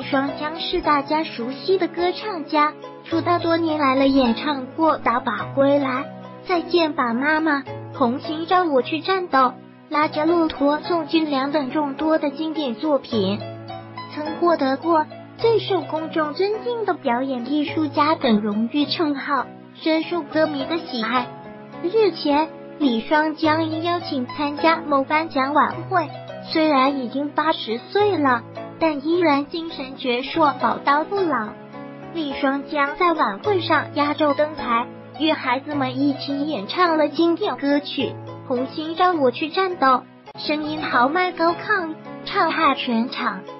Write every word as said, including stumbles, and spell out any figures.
双江是大家熟悉的歌唱家，出道多年来了演唱过《打靶归来》、再见吧妈妈、红星让我去战斗、拉着骆驼送军粮等众多的经典作品，曾获得过最受公众尊敬的表演艺术家等荣誉称号，深受歌迷的喜爱。日前，李双江因邀请参加某颁奖晚会，虽然已经八十岁了，但依然精神矍铄，宝刀不老。李双江在晚会上压轴登台，与孩子们一起演唱了经典歌曲《红星让我去战斗》，声音豪迈高亢，唱撼全场。